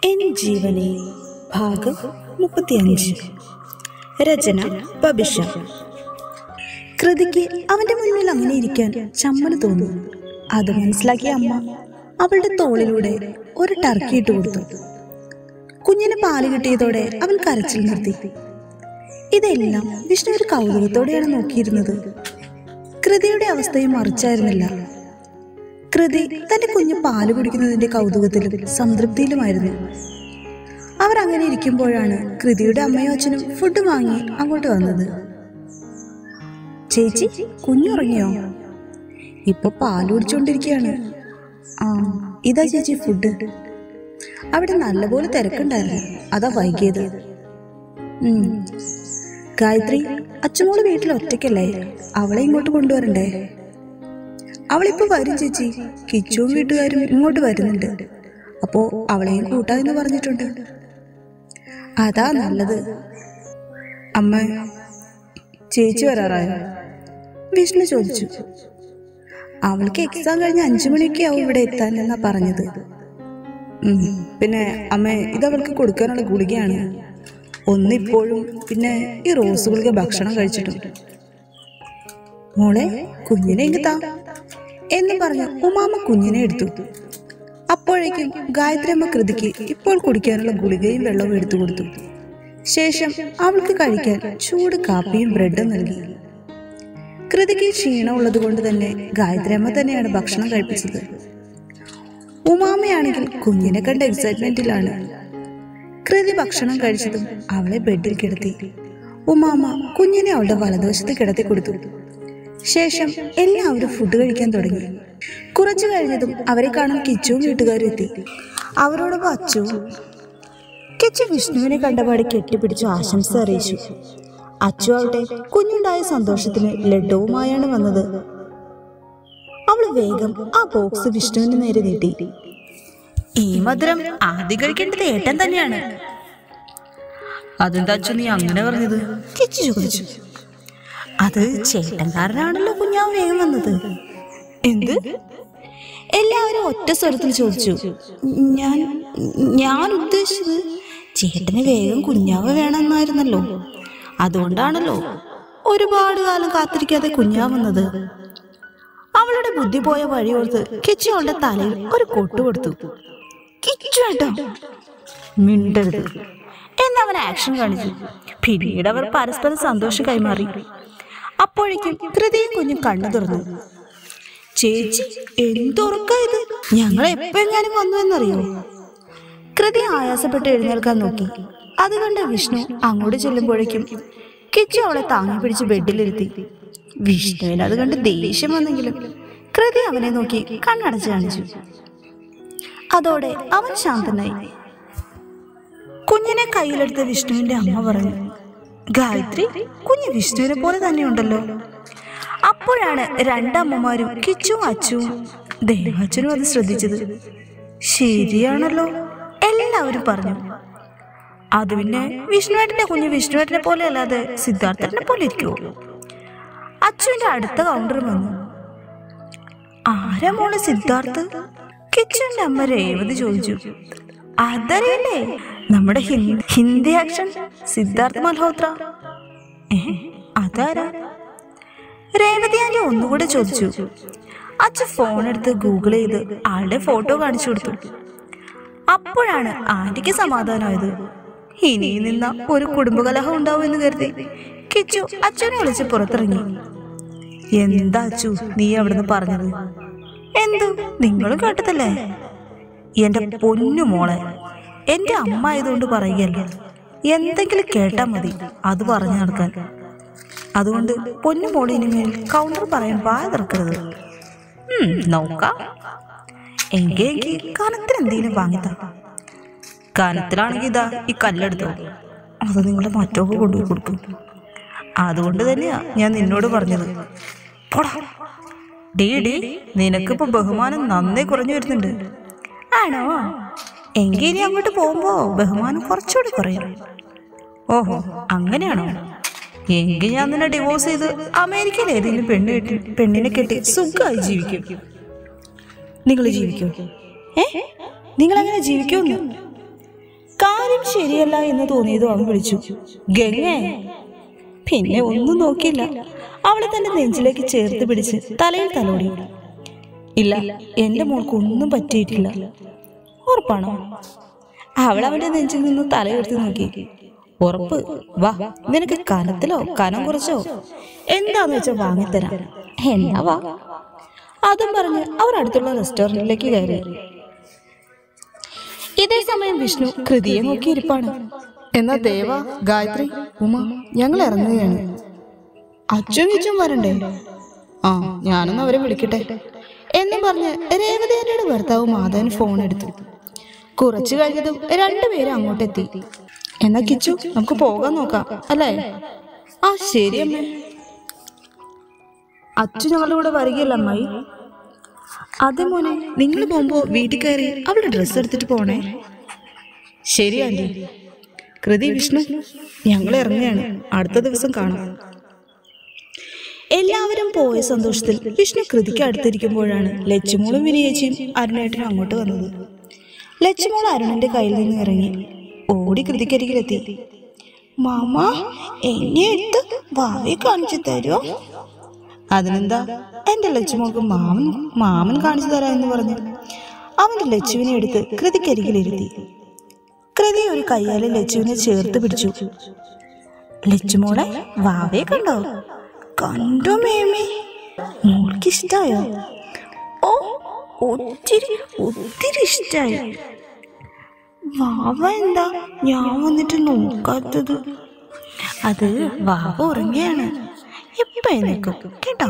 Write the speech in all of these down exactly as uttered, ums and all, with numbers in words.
N ജീവനെ ഭാഗം മുപ്പത്തിയഞ്ച്. രചന ബബിഷ. കൃതിക്ക് അവന്റെ മുന്നിൽ അങ്ങനെ ഇരിക്കാൻ ചമ്മല് തോന്നി. അത് മനസ്സിലാക്കിയ അമ്മ അവളുടെ തോളിലൂടെ ഒരു ടർക്കി ഇട്ട് കൊടുത്തു. കുഞ്ഞിന് പാല് കിട്ടിയതോടെ അവൻ കരച്ചിൽ നിർത്തി. ഇതെല്ലാം വിഷ്ണു ഒരു കൗതുകത്തോടെയാണ് നോക്കിയിരുന്നത്. കൃതിയുടെ അവസ്ഥയും മറിച്ചായിരുന്നില്ല. കൃതി തന്റെ കുഞ്ഞ് പാല് കുടിക്കുന്നതിന്റെ കൗതുകത്തിലും സംതൃപ്തിയിലുമായിരുന്നു. അവർ അങ്ങനെ ഇരിക്കുമ്പോഴാണ് കൃതിയുടെ അമ്മയും അച്ഛനും ഫുഡ് വാങ്ങി അങ്ങോട്ട് വന്നത്. ചേച്ചി, കുഞ്ഞുറങ്ങിയോ? ഇപ്പൊ പാല് കുടിച്ചോണ്ടിരിക്കുകയാണ്. ആ, ഇതാ ചേച്ചി ഫുഡ്. അവിടെ നല്ലപോലെ തിരക്കുണ്ടായിരുന്നു, അതാ വൈകിയത്. ഉം ഗായത്രി, അച്ഛനോട് വീട്ടിൽ ഒറ്റയ്ക്കല്ലേ, അവളെ ഇങ്ങോട്ട് കൊണ്ടുവരണ്ടേ? അവളിപ്പോ വരും ചേച്ചി. കിച്ചുവും വീട്ടുകാരും ഇങ്ങോട്ട് വരുന്നുണ്ട്. അപ്പോ അവളെയും കൂട്ടാന്ന് പറഞ്ഞിട്ടുണ്ട്. അതാ നല്ലത്. അമ്മ, ചേച്ചി വരാറായോ? വിഷ്ണു ചോദിച്ചു. അവൾക്ക് എക്സാം കഴിഞ്ഞ് അഞ്ചു മണിയൊക്കെ ആവും ഇവിടെ എത്താൻ എന്നാ പറഞ്ഞത്. ഉം പിന്നെ അമ്മ, ഇതവൾക്ക് കൊടുക്കാനുള്ള ഗുളികയാണ്. ഒന്നിപ്പോഴും പിന്നെ ഈ റോസ് ഗുളിക ഭക്ഷണം കഴിച്ചിട്ടുണ്ട്. മോളെ, കുഞ്ഞിനെ ഇങ്ങത്താ എന്ന് പറഞ്ഞ് ഉമാമ കുഞ്ഞിനെ എടുത്തു. അപ്പോഴേക്കും ഗായത്രി അമ്മ കൃതിക്ക് ഇപ്പോൾ കുടിക്കാനുള്ള ഗുളികയും വെള്ളവും എടുത്തു കൊടുത്തു. ശേഷം അവൾക്ക് കഴിക്കാൻ ചൂട് കാപ്പിയും ബ്രെഡും നൽകി. കൃതിക്ക് ക്ഷീണമുള്ളത് കൊണ്ട് തന്നെ ഗായത്രി അമ്മ തന്നെയാണ് ഭക്ഷണം കഴിപ്പിച്ചത്. ഉമാമയാണെങ്കിൽ കുഞ്ഞിനെ കണ്ട എക്സൈറ്റ്മെന്റിലാണ്. കൃതി ഭക്ഷണം കഴിച്ചതും അവളെ ബെഡിൽ കിടത്തി. ഉമാമ കുഞ്ഞിനെ അവളുടെ വലതുവശത്ത് കിടത്തി കൊടുത്തു. ശേഷം എല്ലാവരും ഫുഡ് കഴിക്കാൻ തുടങ്ങി. കുറച്ചു കഴിഞ്ഞതും അവരെ കാണാൻ കിച്ചുവും വീട്ടുകാരും എത്തി. അവരോടൊപ്പം അച്ചു. കിച്ചു വിഷ്ണുവിനെ കണ്ടപാടി കെട്ടിപ്പിടിച്ചു ആശംസ അറിയിച്ചു. അച്ചു ആവട്ടെ കുഞ്ഞുണ്ടായ സന്തോഷത്തിന് ലഡ്ഡുവുമായാണ് വന്നത്. അവൾ വേഗം ആ ബോക്സ് വിഷ്ണുവിന് നേരെ നീട്ടി. ഈ മധുരം ആദ്യം കഴിക്കേണ്ടത് ഏട്ടൻ തന്നെയാണ്. അതെന്താ അച്ചു നീ അങ്ങനെ പറഞ്ഞത്? കിച്ചു ചോദിച്ചു. അത് ചേട്ടൻ കാരനാണല്ലോ കുഞ്ഞാവ് വേഗം വന്നത്. എന്ത്? എല്ലാവരും ഒറ്റ സ്വരത്തിൽ ചോദിച്ചു. ഞാൻ ഞാൻ ഉദ്ദേശിച്ചത് ചേട്ടന് വേഗം കുഞ്ഞാവ് വേണമെന്നായിരുന്നല്ലോ. അതുകൊണ്ടാണല്ലോ ഒരുപാട് കാലം കാത്തിരിക്കാതെ കുഞ്ഞാവ് വന്നത്. അവളുടെ ബുദ്ധി പോയ വഴിയോർത്ത് കിച്ചു അവളുടെ തലയിൽ ഒരു കൊട്ടു കൊടുത്തു. കിച്ചു ഏട്ടാ, മിണ്ടരുത് എന്നവൻ ആക്ഷൻ കാണിച്ചു. പിന്നീട് അവർ പരസ്പരം സന്തോഷം കൈമാറി. അപ്പോഴേക്കും കൃതിയും കുഞ്ഞും കണ്ണു തുറന്നു. ചേച്ചി, എന്തുറക്ക ഇത്? ഞങ്ങൾ എപ്പോ എങ്ങാനും വന്നു എന്നറിയോ? കൃതി ആയാസപ്പെട്ട് എഴുന്നേൽക്കാൻ നോക്കി. അതുകൊണ്ട് വിഷ്ണു അങ്ങോട്ട് ചെല്ലുമ്പോഴേക്കും കിച്ചു അവളെ താങ്ങി പിടിച്ച് ബെഡിലിരുത്തി. വിഷ്ണുവിന് അത് കണ്ട് ദേഷ്യം വന്നെങ്കിലും കൃതി അവനെ നോക്കി കണ്ണടച്ച് കാണിച്ചു. അതോടെ അവൻ ശാന്തനായി. കുഞ്ഞിനെ കയ്യിലെടുത്ത് വിഷ്ണുവിന്റെ അമ്മ പറഞ്ഞു, ഗായത്രി, കുഞ്ഞ് വിഷ്ണുവിനെ പോലെ തന്നെയുണ്ടല്ലോ. അപ്പോഴാണ് രണ്ടമ്മമാരും കിച്ചുവും അച്ചുവും ദേവാച്ചനും അത് ശ്രദ്ധിച്ചത്. ശരിയാണല്ലോ, എല്ലാവരും പറഞ്ഞു. അത് പിന്നെ വിഷ്ണുവേട്ടന്റെ കുഞ്ഞ് വിഷ്ണുവേട്ടനെ പോലെ അല്ലാതെ സിദ്ധാർത്ഥനെ പോലെ ഇരിക്കുവോ? അച്ചുവിന്റെ അടുത്ത കൗണ്ടർ വന്നു. ആരാ മോളെ സിദ്ധാർത്ഥ്? കിച്ചുവിന്റെ അമ്മ രേവതി ചോദിച്ചു. അതറിയല്ലേ, നമ്മുടെ ഹിന്ദി ആക്ഷൻ സിദ്ധാർത്ഥ് മൽഹോത്ര. ഏ, അതാരാ? രേവതി ആന്റി ഒന്നുകൂടെ ചോദിച്ചു. അച്ഛ ഫോൺ എടുത്ത് ഗൂഗിൾ ചെയ്ത് ആളുടെ ഫോട്ടോ കാണിച്ചു കൊടുത്തു. അപ്പോഴാണ് ആന്റിക്ക് സമാധാനമായത്. ഇനി നിന്ന ഒരു കുടുംബകലഹം ഉണ്ടാവും എന്ന് കരുതി കിച്ചു അച്ഛനെ വിളിച്ച് പുറത്തിറങ്ങി. എന്താ അച്ചു നീ അവിടുന്ന് പറഞ്ഞത്? എന്തു, നിങ്ങളും കേട്ടതല്ലേ? എന്റെ പൊന്നു മോളെ, എന്റെ അമ്മ ആയതുകൊണ്ട് പറയുകയല്ല. എന്തെങ്കിലും കേട്ടാ മതി അത് പറഞ്ഞു നടക്കാൻ. അതുകൊണ്ട് പൊന്നു മോളെ ഇനിമേൽ കൗണ്ടർ പറയാൻ വായ തുറക്കരുത്. ഉം നോക്കാം. എങ്കിൽ എനിക്ക് കനത്തിന് എന്തെങ്കിലും വാങ്ങിത്താ. കനത്തിലാണെങ്കിൽ ഇതാ ഈ കല്ലെടുത്തോ, അത് നിങ്ങളുടെ മറ്റൊക്കെ കൊണ്ടുപോയി കൊടുക്കും. അതുകൊണ്ട് തന്നെയാ ഞാൻ നിന്നോട് പറഞ്ഞത്. പോടാ. ഡീ ഡീ നിനക്കിപ്പോ ബഹുമാനം നന്നേ കുറഞ്ഞു വരുന്നുണ്ട്. ആണോ? എങ്കിൽ ഇനി അങ്ങോട്ട് പോകുമ്പോ ബഹുമാനം കുറച്ചുകൂടി കുറയും. ഓഹോ, അങ്ങനെയാണോ? എങ്കിൽ ഞാൻ നിന്നെ ഡിവോഴ്സ് ചെയ്ത് അമേരിക്കയിൽ ഏതെങ്കിലും പെണ്ണ് കെട്ടി പെണ്ണിനെ കെട്ടി സുഖമായി ജീവിക്കും. നിങ്ങൾ ജീവിക്കോ? ഏ, നിങ്ങൾ അങ്ങനെ ജീവിക്കുമെന്ന്? കാര്യം ശരിയല്ല എന്ന് തോന്നിയതും അവൻ വിളിച്ചു, ഗംഗേ. പിന്നെ ഒന്നും നോക്കിയില്ല, അവളെ തന്റെ നെഞ്ചിലേക്ക് ചേർത്ത് പിടിച്ച് തലയിൽ തലോടി. ഇല്ല, എന്റെ മോൾക്ക് ഒന്നും പറ്റിയിട്ടില്ല. ഉറപ്പാണോ? അവൾ അവന്റെ നെഞ്ചിൽ നിന്ന് തലയുയർത്തി നോക്കി. ഉറപ്പ്. വാ, നിനക്ക് കനത്തിലോ കനം കുറച്ചോ എന്താന്ന് വെച്ചാൽ വാങ്ങിത്തരാം. എന്നാ വാ. അതും പറഞ്ഞ് അവർ അടുത്തുള്ള റെസ്റ്റോറന്റിലേക്ക് കയറി. ഇതേ സമയം വിഷ്ണു കൃതിയെ നോക്കിയിരിപ്പാണ്. എന്നാ ദേവ, ഗായത്രി, ഉമ, ഞങ്ങൾ ഇറങ്ങുകയാണ്. അച്ഛൻ ഇച്ചും വരണ്ടേ? ആ, ഞാനൊന്ന് അവരെ വിളിക്കട്ടെ എന്നും പറഞ്ഞ് രേവതിയുടെ ഭർത്താവ് മാധവൻ ഫോൺ എടുത്തു. കുറച്ചു കഴിഞ്ഞതും രണ്ടുപേരും അങ്ങോട്ടെത്തി. എന്നാ കിച്ചു, നമുക്ക് പോകാൻ നോക്കാം അല്ലേ? ആ ശരി അമ്മേ. അച്ഛൻ ഞങ്ങളുടെ കൂടെ വരികയല്ല അമ്മായി? അതെ മോനെ, നിങ്ങൾ പോകുമ്പോ വീട്ടിൽ കയറി അവളുടെ ഡ്രസ്സ് എടുത്തിട്ട് പോണേ. ശരി ആന്റി. കൃതി, വിഷ്ണു, ഞങ്ങൾ ഇറങ്ങുകയാണ്. അടുത്ത ദിവസം കാണാം. എല്ലാവരും പോയ സന്തോഷത്തിൽ വിഷ്ണു കൃതിക്ക് അടുത്തിരിക്കുമ്പോഴാണ് ലച്ചുമോളും വിനയേച്ചിയും അരുണേട്ടനും അങ്ങോട്ട് വന്നത്. ലച്ചുമോൾ അരുണന്റെ കയ്യിൽ നിന്ന് ഇറങ്ങി ഓടി കൃതിക്കരികിലെത്തി. മാമ, എന്നെ എടുത്ത് വാവയെ കാണിച്ചു തരുമോ? അതിനെന്താ, എന്റെ ലച്ചുമോൾക്ക് മാമൻ മാമൻ കാണിച്ചു തരാ എന്ന് പറഞ്ഞു അവന്റെ ലച്ചുവിനെ എടുത്ത് കൃതിക്കരികിലിരുത്തി. കൃതി ഒരു കയ്യാലെ ലച്ചുവിനെ ചേർത്ത് പിടിച്ചു. ലച്ചുമോളെ, വാവയെ കണ്ടോ? കണ്ടോ മേമേ? മോൾക്ക് ഇഷ്ടായോ? ഓ, ഒത്തിരി ഒത്തിരി ഇഷ്ടായി. വാവ എന്താ ഞാൻ വന്നിട്ട് നോക്കാത്തത്? അത് വാവ ഉറങ്ങിയാണ്, ഇപ്പൊ എഴുന്നേക്കും കേട്ടോ.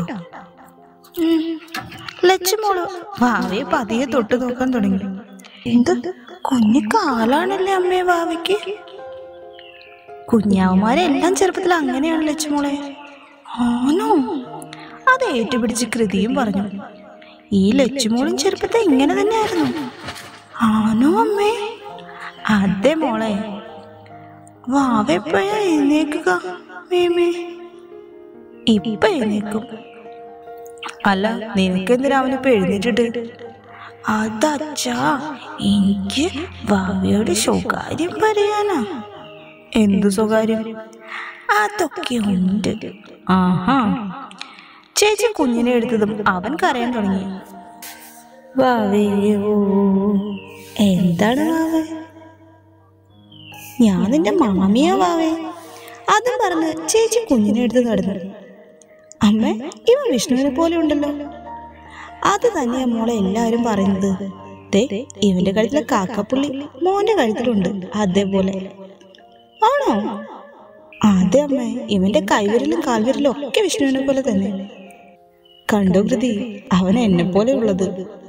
ലച്ചുമോള് വാവയെ പതിയെ തൊട്ട് നോക്കാൻ തുടങ്ങി. എന്ത് കുഞ്ഞു കാലാണല്ലേ അമ്മേ വാവയ്ക്ക്. കുഞ്ഞാവന്മാരെല്ലാം ചെറുപ്പത്തിൽ അങ്ങനെയാണ് ലച്ചുമോളെ. ആണോ? അത് ഏറ്റുപിടിച്ച് കൃതിയും പറഞ്ഞു. ഈ ലച്ചുമോളും ചെറുപ്പത്തെ ഇങ്ങനെ തന്നെയായിരുന്നു. ആണോ അമ്മേ? അതെ മോളെ. വാവ എപ്പോഴാ എഴുന്നേക്കുക മേമേ? ഇപ്പൊ എഴുന്നേക്കും. അല്ല, നിനക്ക് എന്തിനാ അവനിപ്പോ എഴുന്നേറ്റിട്ട്? അതച്ചാ, എനിക്ക് വാവയോട് സ്വകാര്യം പറയാനാ. എന്തു സ്വകാര്യം? അതൊക്കെ ഉണ്ട്. ആഹാ. ചേച്ചി കുഞ്ഞിനെ എടുത്തതും അവൻ കരയാൻ തുടങ്ങി. വാവയോ, എന്താണ് വാവേ? ഞാൻ നിന്റെ മാമിയാ വാവേ. അതും പറഞ്ഞ് ചേച്ചി കുഞ്ഞിനെ എടുത്ത് നടന്നു. അമ്മ, ഇവൻ വിഷ്ണുവിനെ പോലെ ഉണ്ടല്ലോ. അത് തന്നെയാ മോളെ എല്ലാവരും പറയുന്നത്. ദേ, ഇവന്റെ കഴുത്തിലെ കാക്കപ്പുള്ളി മോന്റെ കഴുത്തിലുണ്ട്, അതേപോലെ. ആണോ? അതെ അമ്മ, ഇവന്റെ കൈവിരലും കാൽവിരലും ഒക്കെ വിഷ്ണുവിനെ പോലെ തന്നെ. കണ്ടോ കൃതി, അവൻ എന്നെ പോലെ ഉള്ളത്.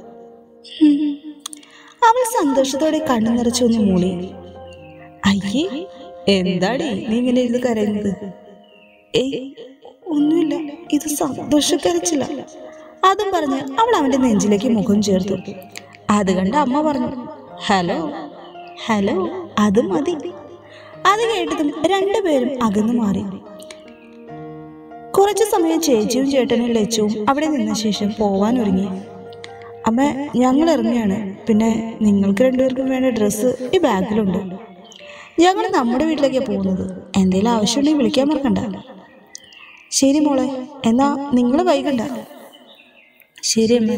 അവൾ സന്തോഷത്തോടെ കണ്ണു നിറച്ചു ഒന്ന് മൂളി. അയ്യേ, എന്താടി നീ ഇങ്ങനെ ഇരുന്ന് കരയുന്നത്? ഏയ്, ഒന്നുമില്ല, ഇത് സന്തോഷക്കരച്ചില്ല. അതും പറഞ്ഞ് അവൾ അവന്റെ നെഞ്ചിലേക്ക് മുഖം ചേർത്തു. അത് കണ്ട് അമ്മ പറഞ്ഞു, ഹലോ ഹലോ, അത് മതി. അത് കേട്ടതും രണ്ടുപേരും അകന്നു മാറി. കുറച്ചു സമയം ചേച്ചിയും ചേട്ടനും ലച്ചുവും അവിടെ നിന്ന ശേഷം പോവാൻ ഒരുങ്ങി. അമ്മ, ഞങ്ങൾ ഇറങ്ങിയാണ്. പിന്നെ നിങ്ങൾക്ക് രണ്ടുപേർക്കും വേണ്ട ഡ്രസ്സ് ഈ ബാഗിലുണ്ട്. ഞങ്ങൾ നമ്മുടെ വീട്ടിലേക്കാണ് പോകുന്നത്. എന്തെങ്കിലും ആവശ്യമുണ്ടെങ്കിൽ വിളിക്കാൻ മറക്കണ്ട. ശരി മോളെ, എന്നാ നിങ്ങൾ വൈകണ്ട. ശരി അമ്മ.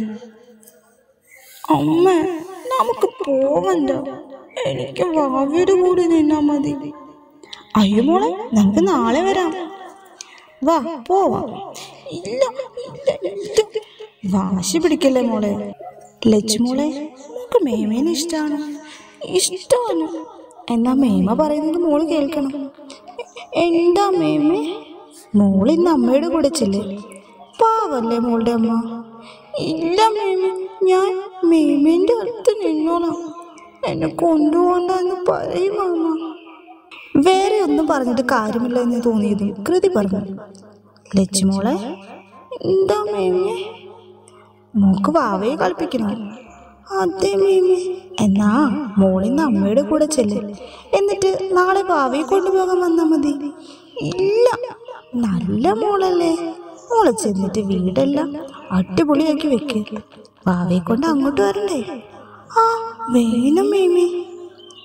അമ്മ, നമുക്ക് പോവണ്ട. എനിക്ക് വാവയുടെ കൂടെ നിന്നാ മതി. അയ്യോ മോളെ, നമുക്ക് നാളെ വരാം. വാ, പോവാം. ഇല്ല ഇല്ല, വാശി പിടിക്കല്ലേ മോളെ. ലച്ചുമോളെ, നമുക്ക് മേമേനെ ഇഷ്ടമാണ്. ഇഷ്ടമാണ്. എന്നാ മേമ പറയുന്നത് മോള് കേൾക്കണം. എന്താ മേമേ? മോൾ ഇന്ന് അമ്മയുടെ കൂടെ ചെല്ലേ. പാവല്ലേ മോളുടെ അമ്മ. ഇല്ല മേമ, ഞാൻ മേമേന്റെ അടുത്ത് നിന്നോളാം. എന്നെ കൊണ്ടുപോകണ്ടെന്ന് പറയും അമ്മ. വേറെ ഒന്നും പറഞ്ഞിട്ട് കാര്യമില്ല എന്ന് തോന്നിയതും കൃതി പറഞ്ഞു. ലച്ചുമോളെ, എന്താ മേമേ? മോക്ക് വാവയെ കളിപ്പിക്കണോ? അതെ മേമേ. എന്നാ മോളിന്ന് അമ്മയുടെ കൂടെ ചെല്ല്. എന്നിട്ട് നാളെ വാവയെ കൊണ്ടുപോകാൻ വന്നാ മതി. ഇല്ല, നല്ല മോളല്ലേ. മോളെ ചെന്നിട്ട് വീടെല്ലാം അടിപൊളിയാക്കി വെക്ക്. വാവയെ കൊണ്ട് അങ്ങോട്ട് വരണ്ടേ? ആ വേണം മേമേ.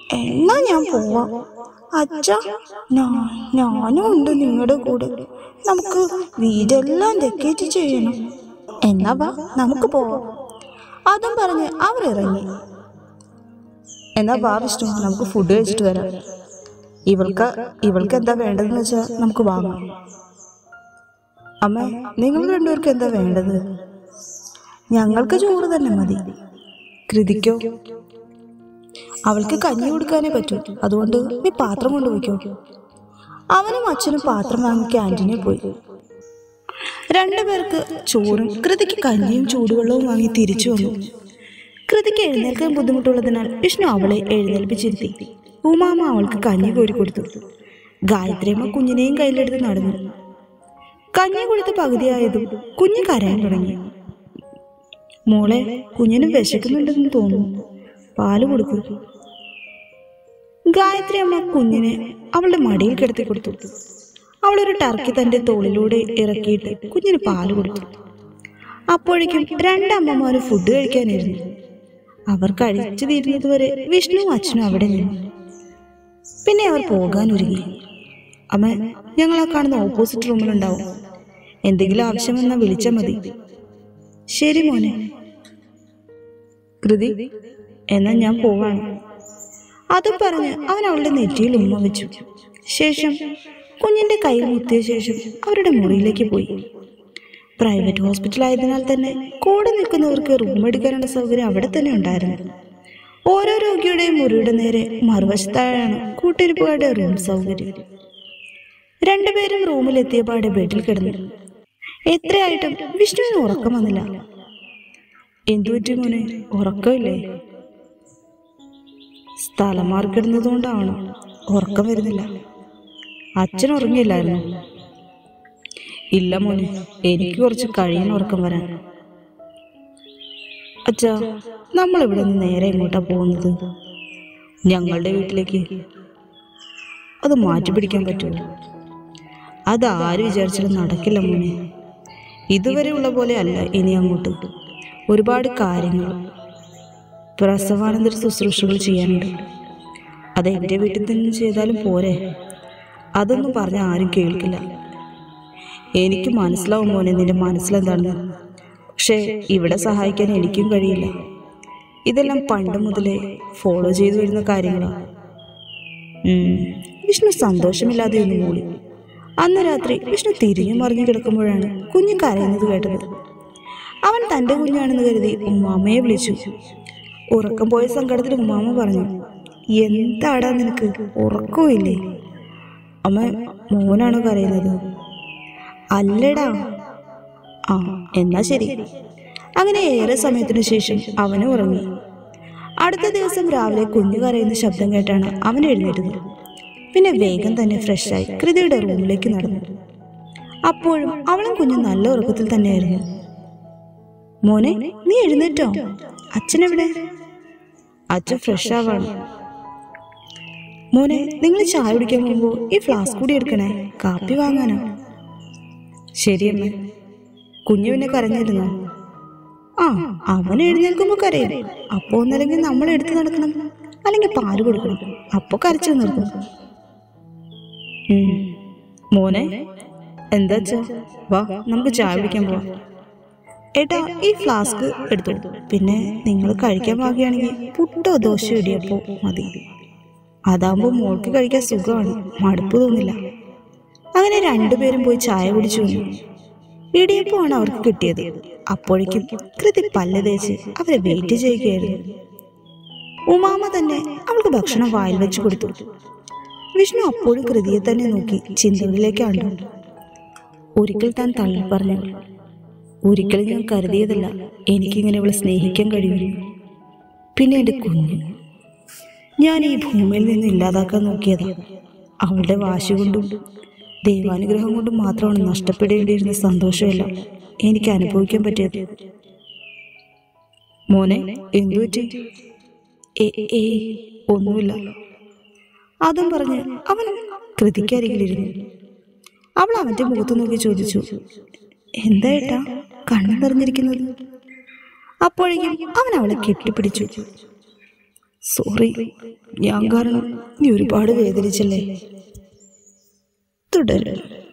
എന്നാ ഞാൻ പോവാം. അച്ഛ, ഞാനും ഉണ്ട് നിങ്ങളുടെ കൂടെ. നമുക്ക് വീടെല്ലാം ഡെക്കേറ്റ് ചെയ്യണം. എന്നാ വാ, നമുക്ക് പോവാം. അതും പറഞ്ഞ് അവരിറങ്ങി. എന്നാ വാ വിഷ്ണു, നമുക്ക് ഫുഡ് കഴിച്ചിട്ട് വരാം. ഇവൾക്ക് ഇവൾക്ക് എന്താ വേണ്ടതെന്ന് വെച്ചാൽ നമുക്ക് വാങ്ങാം. അമ്മ, നിങ്ങൾ രണ്ടുപേർക്ക് എന്താ വേണ്ടത്? ഞങ്ങൾക്ക് ചോറ് തന്നെ മതി. കൃതിക്കോ? അവൾക്ക് കഞ്ഞി കൊടുക്കാനേ പറ്റൂ. അതുകൊണ്ട് നീ പാത്രം കൊണ്ടുപോയിക്കോ. അവനും അച്ഛനും പാത്രം വാങ്ങി ക്യാൻറ്റീനിൽ പോയി. രണ്ടുപേർക്ക് ചോറും കൃതിക്ക് കഞ്ഞിയും ചൂടുവെള്ളവും വാങ്ങി തിരിച്ചു വന്നു. കൃതിക്ക് എഴുന്നേൽക്കാൻ ബുദ്ധിമുട്ടുള്ളതിനാൽ വിഷ്ണു അവളെ എഴുന്നേൽപ്പിച്ചിരുത്തി. ഉമാമ അവൾക്ക് കഞ്ഞി കോരി കൊടുത്തു. ഗായത്രിയമ്മ കുഞ്ഞിനെയും കയ്യിലെടുത്ത് നടന്നു. കഞ്ഞി കൊടുത്ത് പകുതിയായതും കുഞ്ഞ് കരയാൻ തുടങ്ങി. മോളെ, കുഞ്ഞിന് വിശക്കുന്നുണ്ടെന്ന് തോന്നുന്നു, പാല് കൊടുക്കൂ. ഗായത്രി അമ്മ കുഞ്ഞിനെ അവളുടെ മടിയിൽ കിടത്തി കൊടുത്തു. അവളൊരു ടർക്കി തന്റെ തോളിലൂടെ ഇറക്കിയിട്ട് കുഞ്ഞിന് പാല് കൊടുത്തു. അപ്പോഴേക്കും രണ്ടമ്മമാരും ഫുഡ് കഴിക്കാനിരുന്നു. അവർ കഴിച്ചു തീരുന്നത് വരെ വിഷ്ണുവും അച്ഛനും അവിടെ നിന്നു. പിന്നെ അവർ പോകാൻ ഒരുങ്ങി. അമ്മ, ഞങ്ങൾ ആ കാണുന്ന ഓപ്പോസിറ്റ് റൂമിലുണ്ടാവും. എന്തെങ്കിലും ആവശ്യം വന്നാൽ വിളിച്ചാൽ മതി. ശരി മോനെ. കൃതി, എന്നാ ഞാൻ പോവാണ്. അതും പറഞ്ഞ് അവൻ അവളുടെ നെറ്റിയിൽ ഉമ്മ വെച്ചു. ശേഷം കുഞ്ഞിന്റെ കയ്യിൽ മുത്തിയ ശേഷം അവരുടെ മുറിയിലേക്ക് പോയി. പ്രൈവറ്റ് ഹോസ്പിറ്റൽ ആയതിനാൽ തന്നെ കൂടെ നിൽക്കുന്നവർക്ക് റൂം എടുക്കാനുള്ള സൗകര്യം അവിടെ തന്നെ ഉണ്ടായിരുന്നു. ഓരോ രോഗിയുടെയും മുറിയുടെ നേരെ മറുവശത്തായാണ് കൂട്ടിരിപ്പുകാരുടെ റൂം സൗകര്യം. രണ്ടുപേരും റൂമിലെത്തിയ പാടെ ബെഡിൽ കിടന്നു. എത്രയായിട്ടും വിഷ്ണുവിന് ഉറക്കം വന്നില്ല. എന്തു പറ്റി മോനെ, ഉറക്കമില്ലേ? സ്ഥലം മാറിക്കിടുന്നതുകൊണ്ടാണോ ഉറക്കം വരുന്നില്ല? അച്ഛൻ ഉറങ്ങിയില്ലായിരുന്നു? ഇല്ല മോനെ, എനിക്ക് കുറച്ച് കഴിയുന്ന ഉറക്കം വരാൻ. അച്ഛാ, നമ്മളിവിടെ നിന്ന് നേരെ എങ്ങോട്ടാ പോകുന്നത്? ഞങ്ങളുടെ വീട്ടിലേക്ക്. അത് മാറ്റി പിടിക്കാൻ പറ്റുമോ? അത് ആര് വിചാരിച്ചാലും നടക്കില്ല മോനെ. ഇതുവരെ ഉള്ള പോലെ അല്ല ഇനി അങ്ങോട്ട്. ഒരുപാട് കാര്യങ്ങൾ, പ്രസവാനന്തര ശുശ്രൂഷകൾ ചെയ്യാനുണ്ട്. അത് എൻ്റെ വീട്ടിൽ തന്നെ ചെയ്താലും പോരെ? അതൊന്നും പറഞ്ഞാൽ ആരും കേൾക്കില്ല. എനിക്ക് മനസ്സിലാവും മോനെ നിന്റെ മനസ്സിലെന്താണെന്ന്. പക്ഷേ ഇവിടെ സഹായിക്കാൻ എനിക്കും കഴിയില്ല. ഇതെല്ലാം പണ്ട് മുതലേ ഫോളോ ചെയ്തു വരുന്ന കാര്യങ്ങളാണ്. വിഷ്ണു സന്തോഷമില്ലാതെ ഒന്ന് മൂളി. അന്ന് രാത്രി വിഷ്ണു തിരിഞ്ഞു മറിഞ്ഞു കിടക്കുമ്പോഴാണ് കുഞ്ഞ് കരയുന്നത് കേട്ടത്. അവൻ തൻ്റെ കുഞ്ഞാണെന്ന് കരുതി ഉമ്മാമ്മയെ വിളിച്ചു. ഉറക്കം പോയ സങ്കടത്തിൽ ഉമ്മാമ്മ പറഞ്ഞു, എന്താടാ നിനക്ക്, ഉറക്കമില്ലേ? അമ്മ, മോനാണോ കരയുന്നത്? അല്ലടാ. ആ, എന്നാ ശരി. അങ്ങനെ ഏറെ സമയത്തിനു ശേഷം അവന് ഉറങ്ങി. അടുത്ത ദിവസം രാവിലെ കുഞ്ഞു കരയുന്ന ശബ്ദം കേട്ടാണ് അവൻ എഴുന്നേറ്റത്. പിന്നെ വേഗം തന്നെ ഫ്രഷായി കൃതിയുടെ റൂമിലേക്ക് നടന്നു. അപ്പോഴും അവളും കുഞ്ഞും നല്ല ഉറക്കത്തിൽ തന്നെയായിരുന്നു. മോനെ, നീ എഴുന്നേറ്റോ? അച്ഛനെവിടെ? അച്ഛൻ ഫ്രഷ് ആവാണ്. മോനെ, നിങ്ങൾ ചായ കുടിക്കാൻ പോകുമ്പോൾ ഈ ഫ്ലാസ്ക് കൂടി എടുക്കണേ, കാപ്പി വാങ്ങാനോ? ശരിയമ്മ. കുഞ്ഞു പിന്നെ കരഞ്ഞിരുന്നോ? ആ, അവൻ എഴുന്നേൽക്കുമ്പോൾ കരയും. അപ്പോ ഒന്നല്ലെങ്കിൽ നമ്മൾ എടുത്ത് നടക്കണം, അല്ലെങ്കിൽ പാല് കൊടുക്കണം. അപ്പൊ കരച്ചു നിർത്തും. മോനെ, എന്താ അച്ഛാ? വാ, നമുക്ക് ചായ കുടിക്കാൻ പോവാം. ഏട്ടാ, ഈ ഫ്ലാസ്ക് എടുത്തു. പിന്നെ നിങ്ങൾ കഴിക്കാൻ വാങ്ങിയാണെങ്കിൽ പുട്ടോ ദോശയോ ഇടിയപ്പോ മതി. അതാകുമ്പോൾ മോൾക്ക് കഴിക്കാൻ സുഖമാണ്, മടുപ്പ് തോന്നില്ല. അങ്ങനെ രണ്ടുപേരും പോയി ചായ കുടിച്ചു വന്നു. ഇടിയപ്പമാണ് അവർക്ക് കിട്ടിയത്. അപ്പോഴേക്കും കൃതി പല്ല് തേച്ച് അവരെ വെയിറ്റ് ചെയ്യുകയായിരുന്നു. ഉമാമ തന്നെ അവൾക്ക് ഭക്ഷണം വായിൽ വെച്ച് കൊടുത്തു. വിഷ്ണു അപ്പോഴും കൃതിയെ തന്നെ നോക്കി ചിന്തകളിലേക്കാണ്. ഒരിക്കൽ താൻ തള്ളി പറഞ്ഞു, ഒരിക്കലും ഞാൻ കരുതിയതല്ല എനിക്കിങ്ങനെ അവളെ സ്നേഹിക്കാൻ കഴിയുന്നു. പിന്നെ എൻ്റെ കുഞ്ഞ്, ഞാൻ ഈ ഭൂമിയിൽ നിന്ന് ഇല്ലാതാക്കാൻ നോക്കിയതാ. അവളുടെ വാശി കൊണ്ടും ദൈവാനുഗ്രഹം കൊണ്ടും മാത്രമാണ് നഷ്ടപ്പെടേണ്ടിയിരുന്ന സന്തോഷമെല്ലാം എനിക്ക് അനുഭവിക്കാൻ പറ്റിയത്. മോനെ, എന്തു പറ്റി? ഏ ഒന്നുമില്ല. അതും പറഞ്ഞ് അവൻ കൃതിക്കരികിലിരുന്നു. അവൾ അവന്റെ മുഖത്ത് നോക്കി ചോദിച്ചു, എന്താ ഏട്ടാ കണ്ണു നിറഞ്ഞിരിക്കുന്നത്? അപ്പോഴേക്കും അവൻ അവളെ കെട്ടിപ്പിടിച്ചു. സോറി, ഞാൻ കാരണം നീ ഒരുപാട് വേദനിച്ചല്ലേ. തുടരും.